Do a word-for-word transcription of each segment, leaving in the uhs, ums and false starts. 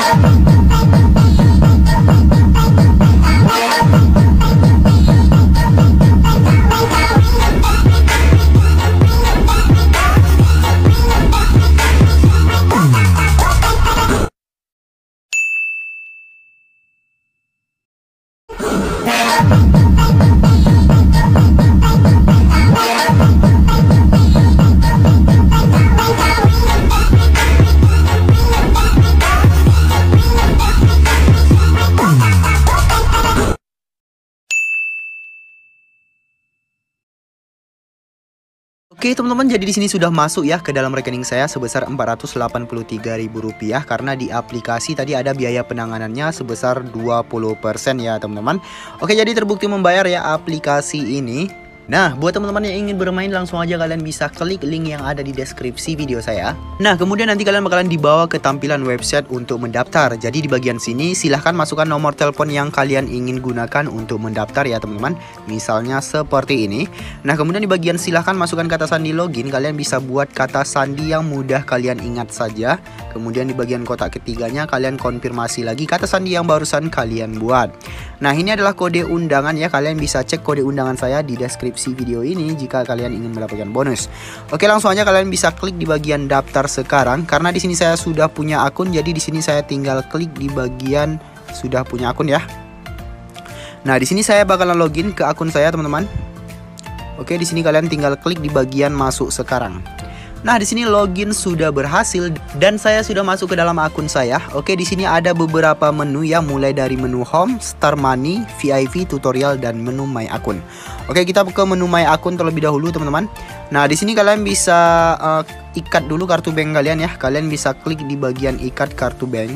Oke teman-teman, jadi di sini sudah masuk ya ke dalam rekening saya sebesar empat ratus delapan puluh tiga ribu rupiah karena di aplikasi tadi ada biaya penanganannya sebesar dua puluh persen ya teman-teman. Oke, jadi terbukti membayar ya aplikasi ini. Nah, buat teman-teman yang ingin bermain langsung aja kalian bisa klik link yang ada di deskripsi video saya. Nah, kemudian nanti kalian bakalan dibawa ke tampilan website untuk mendaftar. Jadi di bagian sini silahkan masukkan nomor telepon yang kalian ingin gunakan untuk mendaftar ya teman-teman. Misalnya seperti ini. Nah, kemudian di bagian silahkan masukkan kata sandi login. Kalian bisa buat kata sandi yang mudah kalian ingat saja. Kemudian di bagian kotak ketiganya kalian konfirmasi lagi kata sandi yang barusan kalian buat. Nah, ini adalah kode undangan ya. Kalian bisa cek kode undangan saya di deskripsi video ini jika kalian ingin mendapatkan bonus. Oke, langsung aja kalian bisa klik di bagian daftar sekarang. Karena di sini saya sudah punya akun, jadi di sini saya tinggal klik di bagian sudah punya akun ya. Nah, di sini saya bakalan login ke akun saya teman-teman. Oke, di sini kalian tinggal klik di bagian masuk sekarang. Nah, di sini login sudah berhasil dan saya sudah masuk ke dalam akun saya. Oke, di sini ada beberapa menu ya, mulai dari menu home, start money, V I P, tutorial dan menu my akun. Oke, kita ke menu my akun terlebih dahulu teman-teman. Nah, di sini kalian bisa uh, ikat dulu kartu bank kalian ya. Kalian bisa klik di bagian ikat kartu bank.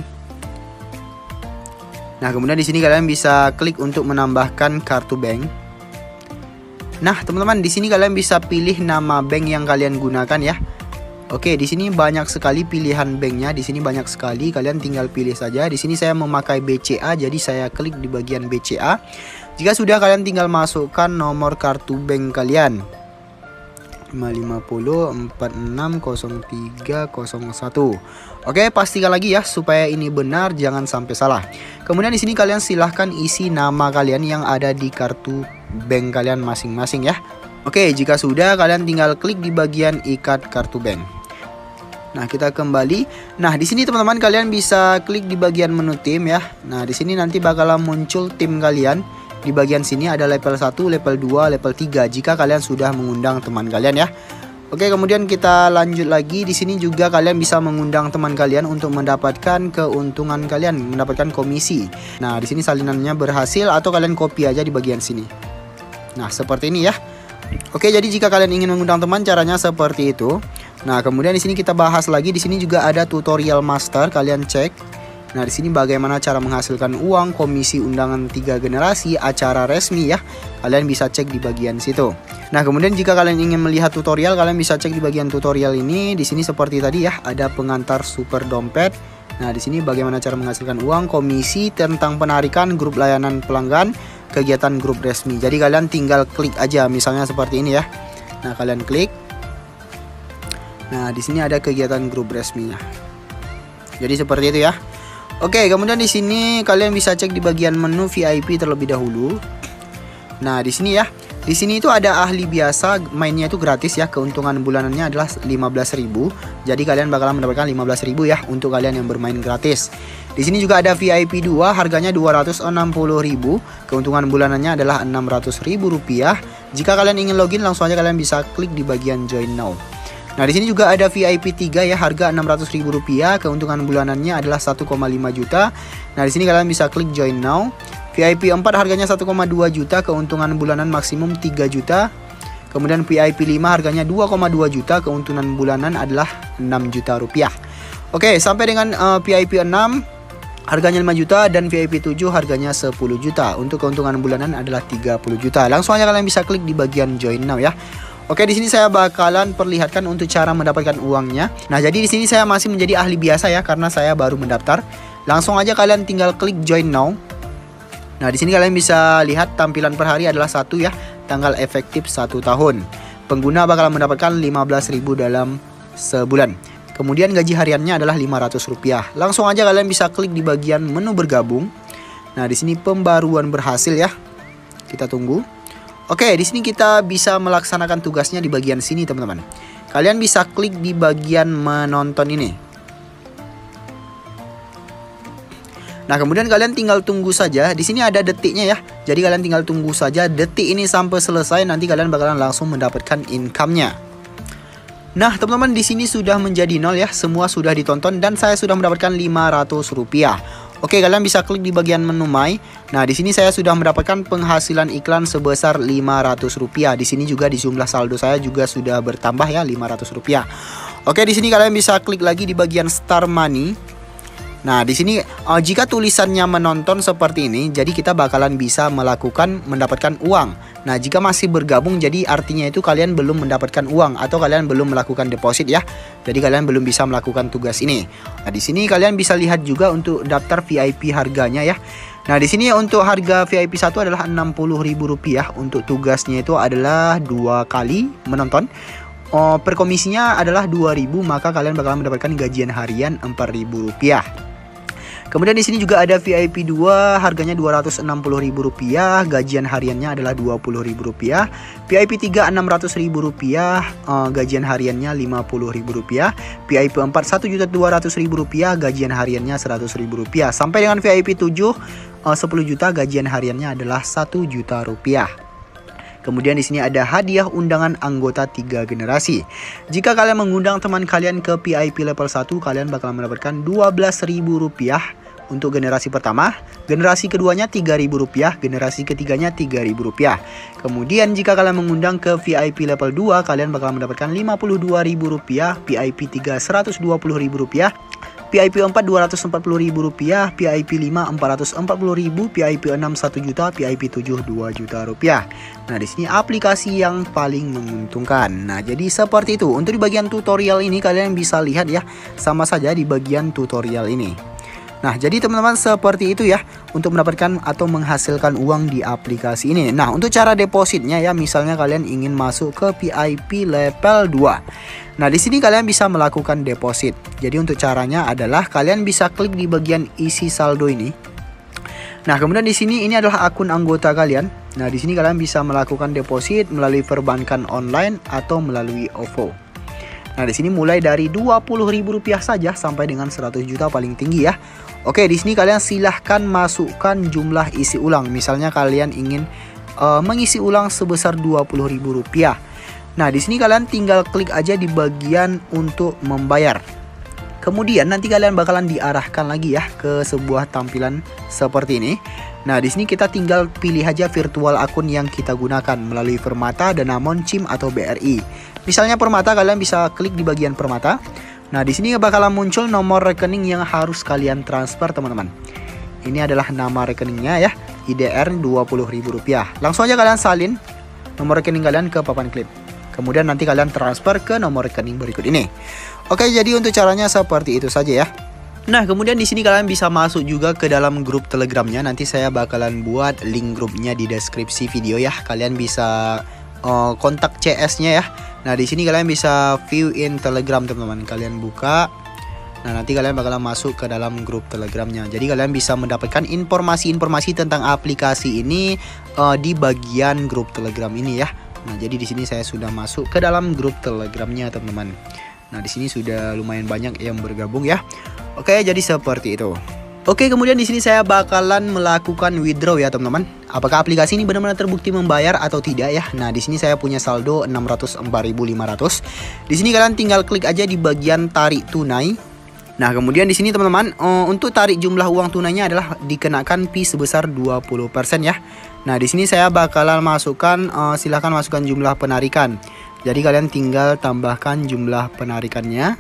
Nah, kemudian di sini kalian bisa klik untuk menambahkan kartu bank. Nah, teman-teman, di sini kalian bisa pilih nama bank yang kalian gunakan ya. Oke, di sini banyak sekali pilihan banknya. Di sini banyak sekali, kalian tinggal pilih saja. Di sini saya memakai B C A, jadi saya klik di bagian B C A. Jika sudah, kalian tinggal masukkan nomor kartu bank kalian. lima lima nol empat enam nol tiga nol satu. Oke, pastikan lagi ya supaya ini benar, jangan sampai salah. Kemudian di sini kalian silahkan isi nama kalian yang ada di kartu bank kalian masing-masing ya. Oke, jika sudah kalian tinggal klik di bagian ikat kartu bank. Nah, kita kembali. Nah, di sini teman-teman kalian bisa klik di bagian menu tim ya. Nah, di sini nanti bakalan muncul tim kalian. Di bagian sini ada level satu, level dua, level tiga jika kalian sudah mengundang teman kalian ya. Oke, kemudian kita lanjut lagi. Di sini juga kalian bisa mengundang teman kalian untuk mendapatkan keuntungan kalian, mendapatkan komisi. Nah, di sini salinannya berhasil atau kalian copy aja di bagian sini. Nah, seperti ini ya. Oke, jadi jika kalian ingin mengundang teman caranya seperti itu. Nah, kemudian di sini kita bahas lagi. Di sini juga ada tutorial master, kalian cek. Nah, di sini bagaimana cara menghasilkan uang, komisi undangan tiga generasi, acara resmi ya. Kalian bisa cek di bagian situ. Nah, kemudian jika kalian ingin melihat tutorial, kalian bisa cek di bagian tutorial ini. Di sini seperti tadi ya, ada pengantar super dompet. Nah, di sini bagaimana cara menghasilkan uang, komisi, tentang penarikan, grup layanan pelanggan, kegiatan grup resmi. Jadi kalian tinggal klik aja, misalnya seperti ini ya. Nah, kalian klik. Nah, di sini ada kegiatan grup resminya. Jadi seperti itu ya. Oke, kemudian di sini kalian bisa cek di bagian menu V I P terlebih dahulu. Nah, di sini ya. Di sini itu ada ahli biasa, mainnya itu gratis ya. Keuntungan bulanannya adalah lima belas ribu. Jadi kalian bakalan mendapatkan lima belas ribu ya untuk kalian yang bermain gratis. Di sini juga ada V I P dua, harganya dua ratus enam puluh ribu. Keuntungan bulanannya adalah enam ratus ribu rupiah. Jika kalian ingin login, langsung aja kalian bisa klik di bagian join now. Nah, di sini juga ada V I P tiga ya, harga enam ratus ribu rupiah, keuntungan bulanannya adalah satu koma lima juta. Nah, di sini kalian bisa klik join now. V I P empat harganya satu koma dua juta, keuntungan bulanan maksimum tiga juta. Kemudian V I P lima harganya dua koma dua juta, keuntungan bulanan adalah enam juta rupiah. Oke, sampai dengan uh, V I P enam harganya lima juta dan V I P tujuh harganya sepuluh juta. Untuk keuntungan bulanan adalah tiga puluh juta. Langsung aja kalian bisa klik di bagian join now ya. Oke, di sini saya bakalan perlihatkan untuk cara mendapatkan uangnya. Nah, jadi di sini saya masih menjadi ahli biasa ya karena saya baru mendaftar. Langsung aja kalian tinggal klik join now. Nah, di sini kalian bisa lihat tampilan per hari adalah satu ya, tanggal efektif satu tahun. Pengguna bakalan mendapatkan lima belas ribu dalam sebulan. Kemudian gaji hariannya adalah lima ratus rupiah. Langsung aja kalian bisa klik di bagian menu bergabung. Nah, di sini pembaruan berhasil ya. Kita tunggu. Oke, di sini kita bisa melaksanakan tugasnya di bagian sini, teman-teman. Kalian bisa klik di bagian menonton ini. Nah, kemudian kalian tinggal tunggu saja. Di sini ada detiknya ya. Jadi kalian tinggal tunggu saja detik ini sampai selesai. Nanti kalian bakalan langsung mendapatkan income-nya. Nah, teman-teman, di sini sudah menjadi nol ya. Semua sudah ditonton dan saya sudah mendapatkan lima ratus rupiah. Oke, kalian bisa klik di bagian menu My. Nah, di sini saya sudah mendapatkan penghasilan iklan sebesar lima ratus rupiah. Di sini juga di jumlah saldo saya juga sudah bertambah ya, lima ratus rupiah. Oke, di sini kalian bisa klik lagi di bagian Start Money. Nah, di sini uh, jika tulisannya menonton seperti ini, jadi kita bakalan bisa melakukan mendapatkan uang. Nah, jika masih bergabung, jadi artinya itu kalian belum mendapatkan uang atau kalian belum melakukan deposit ya. Jadi kalian belum bisa melakukan tugas ini. Nah, di sini kalian bisa lihat juga untuk daftar V I P harganya ya. Nah, di sini untuk harga V I P satu adalah enam puluh ribu rupiah. Untuk tugasnya itu adalah dua kali menonton. Oh, per komisinya adalah dua ribu, maka kalian bakalan mendapatkan gajian harian empat ribu rupiah. Kemudian di sini juga ada V I P dua, harganya dua ratus enam puluh ribu rupiah, gajian hariannya adalah dua puluh ribu rupiah. V I P tiga enam ratus ribu rupiah, uh, gajian hariannya lima puluh ribu rupiah. V I P empat satu juta dua ratus ribu rupiah, gajian hariannya seratus ribu rupiah. Sampai dengan V I P tujuh uh, sepuluh juta, gajian hariannya adalah satu juta rupiah. Kemudian di sini ada hadiah undangan anggota tiga generasi. Jika kalian mengundang teman kalian ke V I P level satu, kalian bakal mendapatkan dua belas ribu rupiah untuk generasi pertama. Generasi keduanya tiga ribu rupiah, generasi ketiganya tiga ribu rupiah. Kemudian jika kalian mengundang ke V I P level dua, kalian bakal mendapatkan lima puluh dua ribu rupiah, V I P tiga seratus dua puluh ribu rupiah. V I P empat dua ratus empat puluh ribu rupiah, V I P lima empat ratus empat puluh ribu, V I P enam satu juta, V I P tujuh dua juta rupiah. Nah, di sini aplikasi yang paling menguntungkan. Nah, jadi seperti itu. Untuk di bagian tutorial ini kalian bisa lihat ya, sama saja di bagian tutorial ini. Nah, jadi teman-teman seperti itu ya untuk mendapatkan atau menghasilkan uang di aplikasi ini. Nah, untuk cara depositnya ya, misalnya kalian ingin masuk ke V I P level dua. Nah, di sini kalian bisa melakukan deposit. Jadi untuk caranya adalah kalian bisa klik di bagian isi saldo ini. Nah, kemudian di sini ini adalah akun anggota kalian. Nah, di sini kalian bisa melakukan deposit melalui perbankan online atau melalui O V O. Nah, di sini mulai dari dua puluh ribu rupiah saja sampai dengan seratus juta paling tinggi ya. Oke, di sini kalian silahkan masukkan jumlah isi ulang. Misalnya kalian ingin uh, mengisi ulang sebesar dua puluh ribu rupiah. Nah, di sini kalian tinggal klik aja di bagian untuk membayar. Kemudian nanti kalian bakalan diarahkan lagi ya ke sebuah tampilan seperti ini. Nah, di sini kita tinggal pilih aja virtual akun yang kita gunakan melalui Permata, Danamon, C I M atau B R I. Misalnya Permata, kalian bisa klik di bagian Permata. Nah, di sini bakalan muncul nomor rekening yang harus kalian transfer, teman-teman. Ini adalah nama rekeningnya ya, I D R dua puluh ribu rupiah. Langsung aja kalian salin nomor rekening kalian ke papan klip. Kemudian nanti kalian transfer ke nomor rekening berikut ini. Oke, jadi untuk caranya seperti itu saja ya. Nah, kemudian di sini kalian bisa masuk juga ke dalam grup Telegramnya. Nanti saya bakalan buat link grupnya di deskripsi video ya. Kalian bisa uh, kontak C S-nya ya. Nah, di sini kalian bisa view in Telegram, teman-teman. Kalian buka. Nah, nanti kalian bakalan masuk ke dalam grup Telegramnya. Jadi kalian bisa mendapatkan informasi-informasi tentang aplikasi ini uh, di bagian grup Telegram ini ya. Nah, jadi di sini saya sudah masuk ke dalam grup Telegramnya, teman-teman. Nah, di sini sudah lumayan banyak yang bergabung ya. Oke, jadi seperti itu. Oke, kemudian di sini saya bakalan melakukan withdraw ya, teman-teman. Apakah aplikasi ini benar-benar terbukti membayar atau tidak ya? Nah, di sini saya punya saldo enam ratus empat ribu lima ratus. Di sini kalian tinggal klik aja di bagian tarik tunai. Nah, kemudian di sini teman-teman, uh, untuk tarik jumlah uang tunainya adalah dikenakan fee sebesar dua puluh persen ya. Nah, di sini saya bakalan masukkan, uh, silahkan masukkan jumlah penarikan. Jadi kalian tinggal tambahkan jumlah penarikannya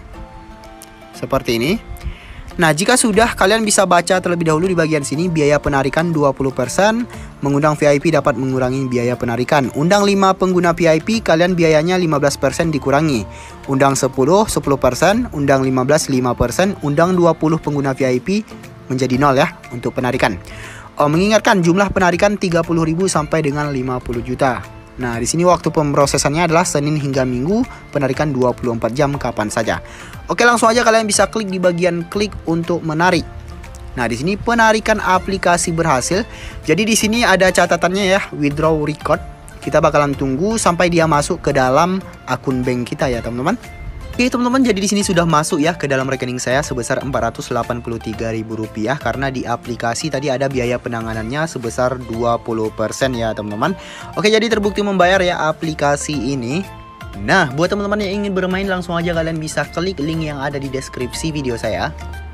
seperti ini. Nah, jika sudah, kalian bisa baca terlebih dahulu di bagian sini, biaya penarikan dua puluh persen, mengundang V I P dapat mengurangi biaya penarikan. Undang lima pengguna V I P, kalian biayanya lima belas persen dikurangi. Undang sepuluh, sepuluh persen, undang lima belas, lima persen, undang dua puluh pengguna V I P menjadi nol ya untuk penarikan. Oh, mengingatkan jumlah penarikan tiga puluh ribu sampai dengan lima puluh juta. Nah, di sini waktu pemrosesannya adalah Senin hingga Minggu, penarikan dua puluh empat jam kapan saja. Oke, langsung aja kalian bisa klik di bagian klik untuk menarik. Nah, di sini penarikan aplikasi berhasil. Jadi di sini ada catatannya ya, withdraw record. Kita bakalan tunggu sampai dia masuk ke dalam akun bank kita ya, teman-teman. Oke teman-teman, jadi di sini sudah masuk ya ke dalam rekening saya sebesar empat ratus delapan puluh tiga ribu rupiah karena di aplikasi tadi ada biaya penanganannya sebesar dua puluh persen ya teman-teman. Oke, jadi terbukti membayar ya aplikasi ini. Nah, buat teman-teman yang ingin bermain langsung aja kalian bisa klik link yang ada di deskripsi video saya.